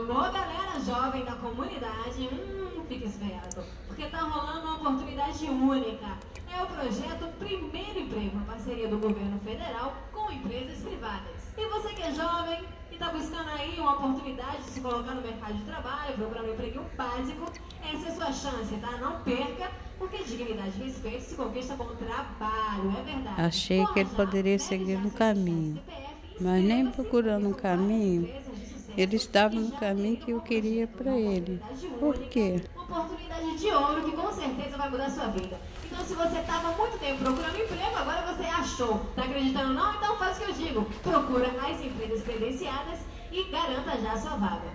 Alô, galera jovem da comunidade, fique esperto, porque tá rolando uma oportunidade única. É o projeto Primeiro Emprego, uma parceria do governo federal com empresas privadas. E você que é jovem e tá buscando aí uma oportunidade de se colocar no mercado de trabalho, procurando um emprego básico, essa é a sua chance, tá? Não perca, porque dignidade e respeito se conquista com trabalho, é verdade. Achei que ele poderia seguir no caminho, mas nem procurando um caminho, ele estava no caminho que eu queria para ele. Por quê? Uma oportunidade de ouro que com certeza vai mudar a sua vida. Então, se você estava há muito tempo procurando emprego, agora você achou. Tá acreditando não? Então faz o que eu digo. Procura as empresas credenciadas e garanta já a sua vaga.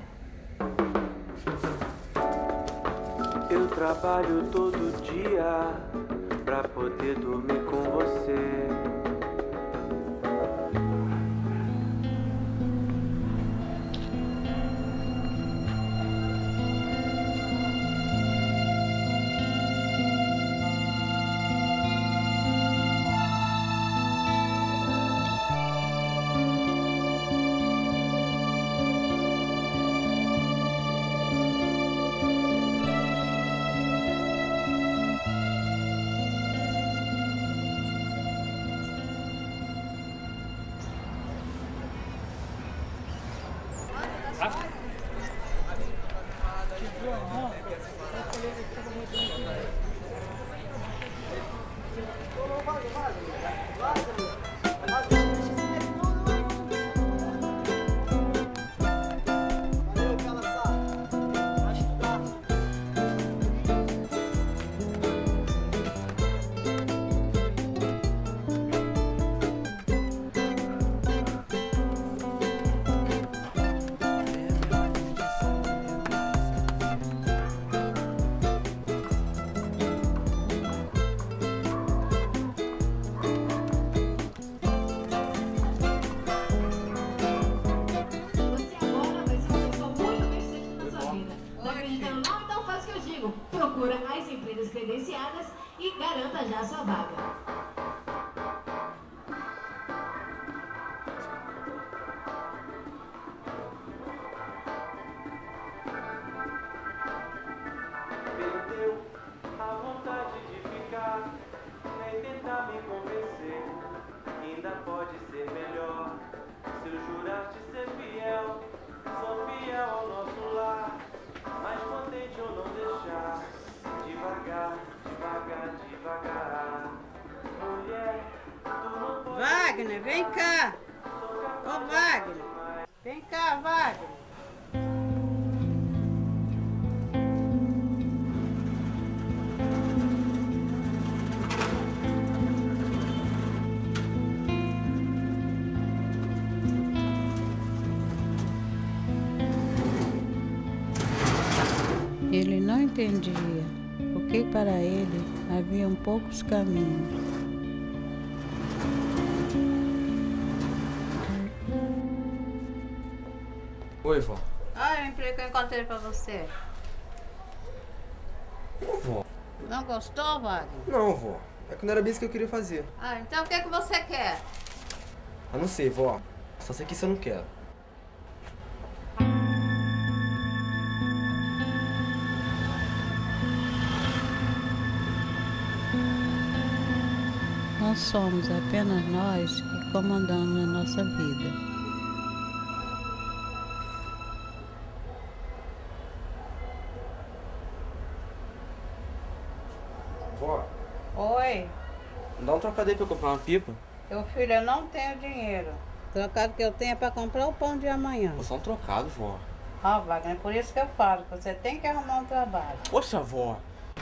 Eu trabalho todo dia pra poder dormir com você. Procura as empresas credenciadas e garanta já a sua vaga. Perdeu a vontade de ficar, nem tentar me convencer. Ainda pode ser melhor se eu jurar te ser fiel. Sou fiel ao nosso lar, mas contente eu não deixar. Devagar, devagar, devagar. Mulher, tu não pode. Wagner, vem cá! Ô Wagner! Vem cá, Wagner! Ele não entendia, porque para ele haviam poucos caminhos. Oi, vó. Olha o emprego que eu encontrei para você. Ô, vó. Não gostou, Wagner? Não, vó. É que não era bem isso que eu queria fazer. Ah, então o que é que você quer? Ah, não sei, vó. Só sei que isso eu não quero. Não somos apenas nós que comandamos a nossa vida. Vó, Oi, dá um trocado aí pra eu comprar uma pipa. meu filho, eu não tenho dinheiro. O trocado que eu tenho é para comprar o pão de amanhã. Pô, só um trocado, vó. Ah, Wagner, é por isso que eu falo, que você tem que arrumar um trabalho. Poxa, vó.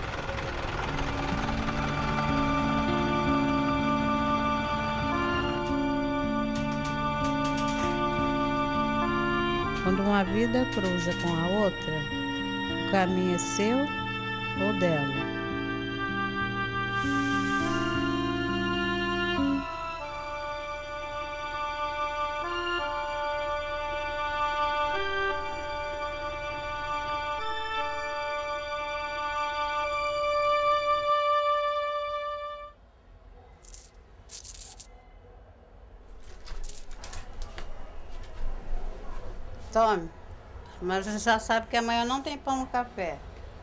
Quando uma vida cruza com a outra, o caminho é seu ou dela. Tome. Mas você já sabe que amanhã não tem pão no café.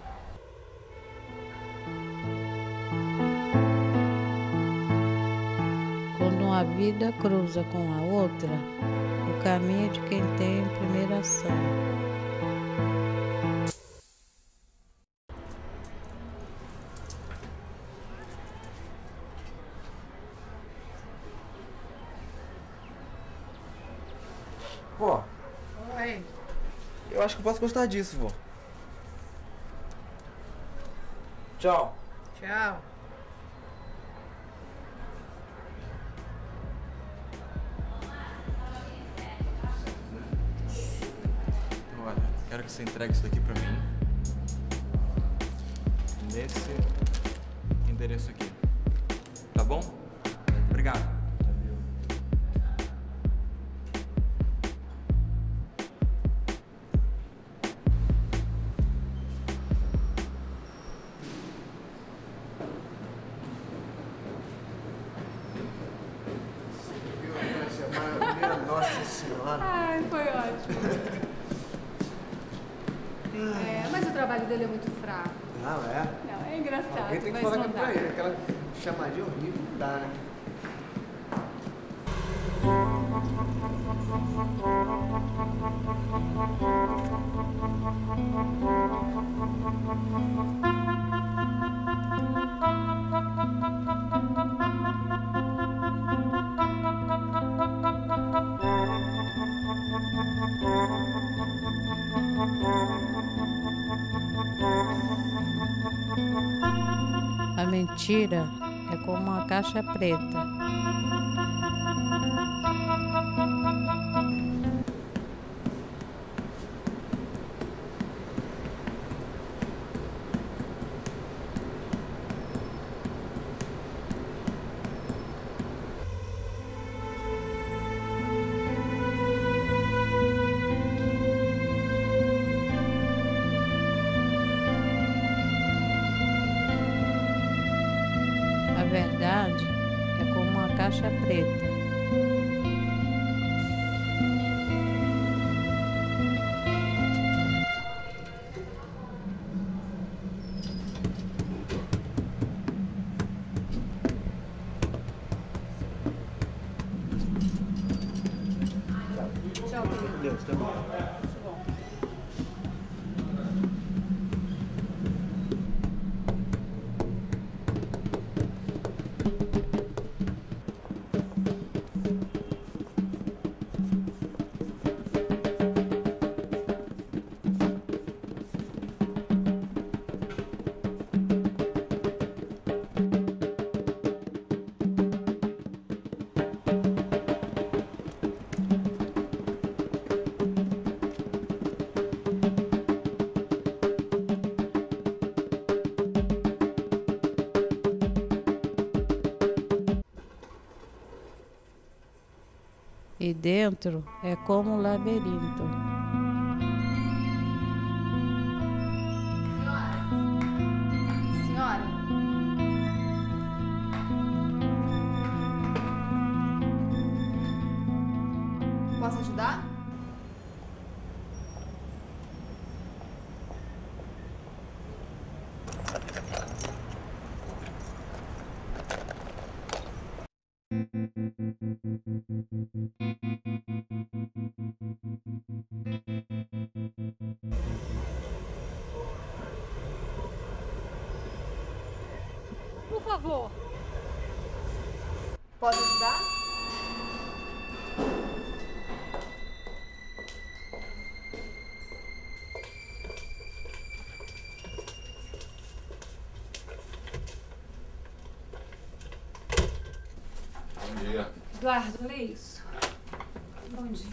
Quando uma vida cruza com a outra, o caminho é de quem tem primeira ação. Vó, Oi. eu acho que eu posso gostar disso, vó. Tchau. Tchau. Olha, quero que você entregue isso daqui pra mim. Nesse endereço aqui. Tá bom? Obrigado. Nossa Senhora. Ai, foi ótimo. Mas o trabalho dele é muito fraco. Não, é. Não, é engraçado. Alguém tem que mas falar não aqui dá. pra ele. Aquela chamadinha horrível não dá, né? A mentira é como uma caixa preta. A verdade é como uma caixa preta. Tchau, querido. Deus, tá bom. E dentro é como um labirinto. Senhora? Posso ajudar? Por favor. Posso ajudar? Bom dia. Eduardo, lê isso. Bom dia.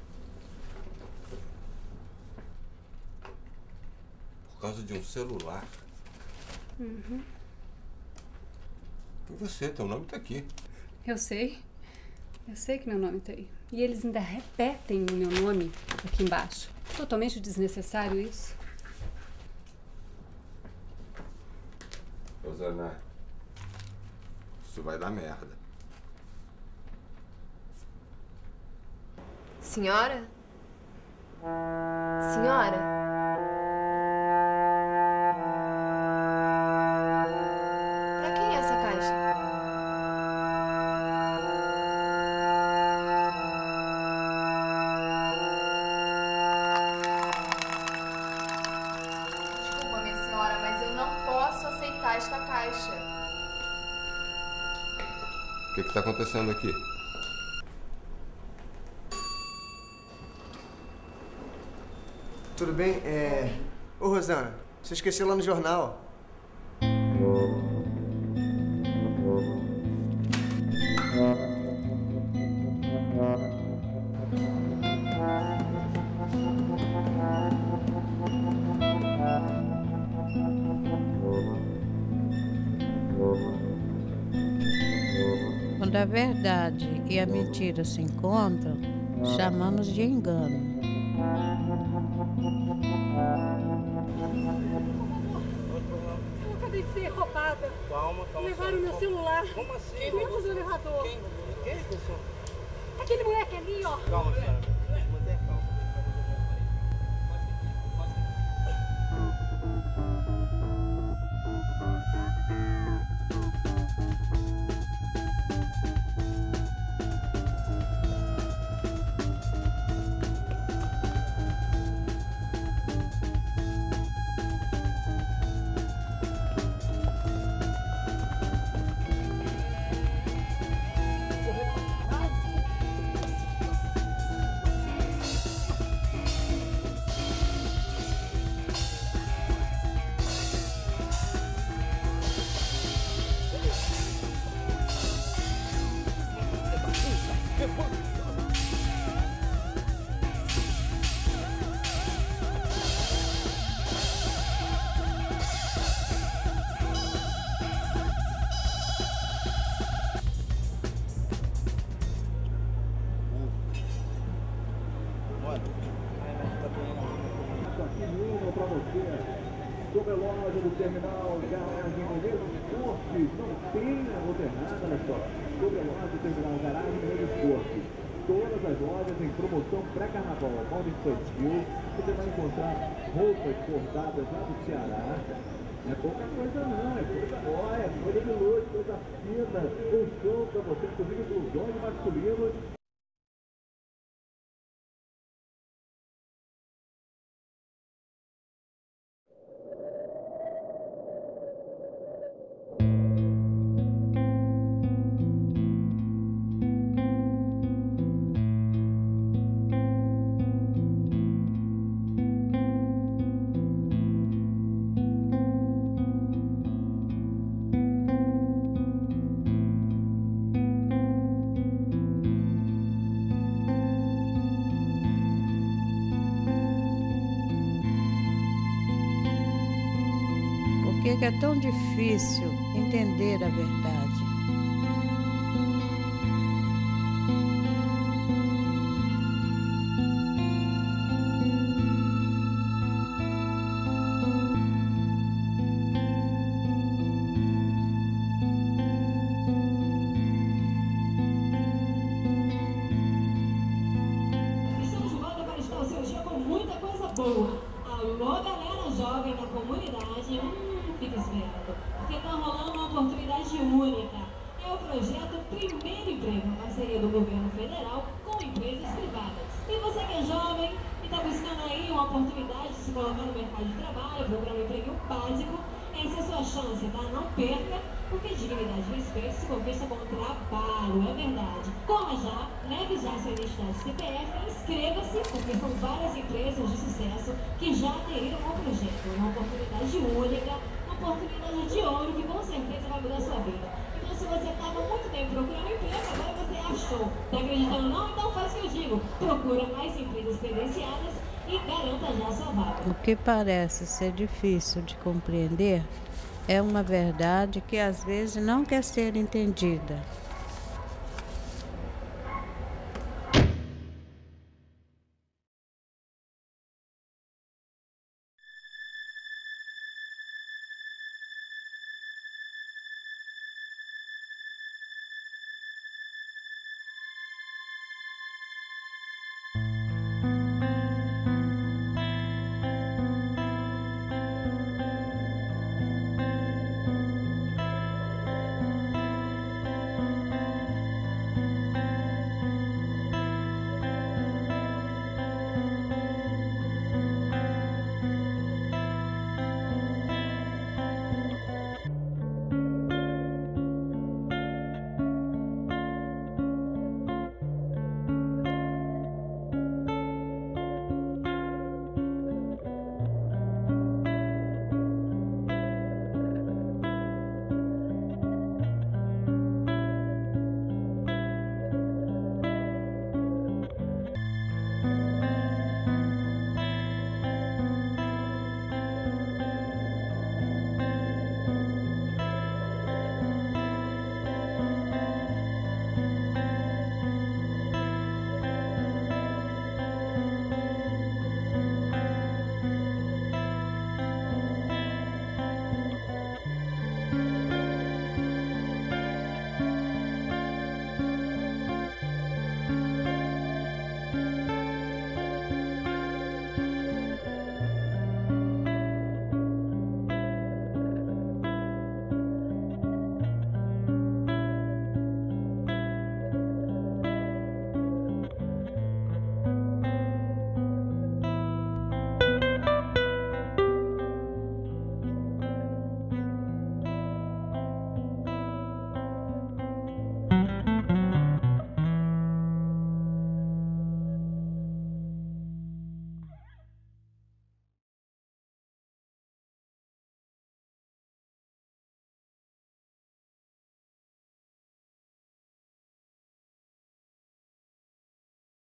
Por causa de um celular? Uhum. Foi você, teu nome tá aqui. Eu sei. Eu sei que meu nome tá aí. E eles ainda repetem o meu nome aqui embaixo. Totalmente desnecessário isso. Rosana, isso vai dar merda. Senhora? Senhora? Pra quem é essa caixa? Desculpa, minha senhora, mas eu não posso aceitar esta caixa. O que está acontecendo aqui? Tudo bem? Ô, Rosana, você esqueceu lá no jornal. Quando a verdade e a mentira se encontram, chamamos de engano. Eu acabei de ser roubada. Calma. Levaram meu celular. Como assim? Dentro do elevador. Quem, pessoal? Aquele moleque ali, ó. Calma, senhora. Mantenha calma. Sobre a loja do terminal Garagem Mineiro Esportes, não tem a outra errada, olha só. Sobre a loja do terminal Garagem Mineiro Esportes, todas as lojas em promoção pré-carnaval, moda infantil, você vai encontrar roupas bordadas lá do Ceará. Não é pouca coisa não, é coisa boa, é coisa de luxo, coisa fina, um show pra você, inclusive blusões masculinos. Por que é tão difícil entender a verdade? Estamos de volta para estar o seu dia com muita coisa boa. Alô, galera jovem da comunidade. Fica esperto, porque está rolando uma oportunidade única. É o projeto Primeiro Emprego, uma parceria do governo federal com empresas privadas. E você que é jovem e está buscando aí uma oportunidade de se colocar no mercado de trabalho, procurar um emprego básico, essa é a sua chance, tá? Não perca, porque dignidade e respeito se conquista com trabalho, é verdade. Corra já, leve já sua identidade CPF, inscreva-se, porque são várias empresas de sucesso que já aderiram ao projeto. É uma oportunidade única, uma oportunidade de ouro que com certeza vai mudar a sua vida. Então, se você estava muito tempo procurando emprego, agora você achou. Tá acreditando não? Então faz o que eu digo. Procura mais empresas credenciadas e garanta já a sua vaga. O que parece ser difícil de compreender é uma verdade que às vezes não quer ser entendida.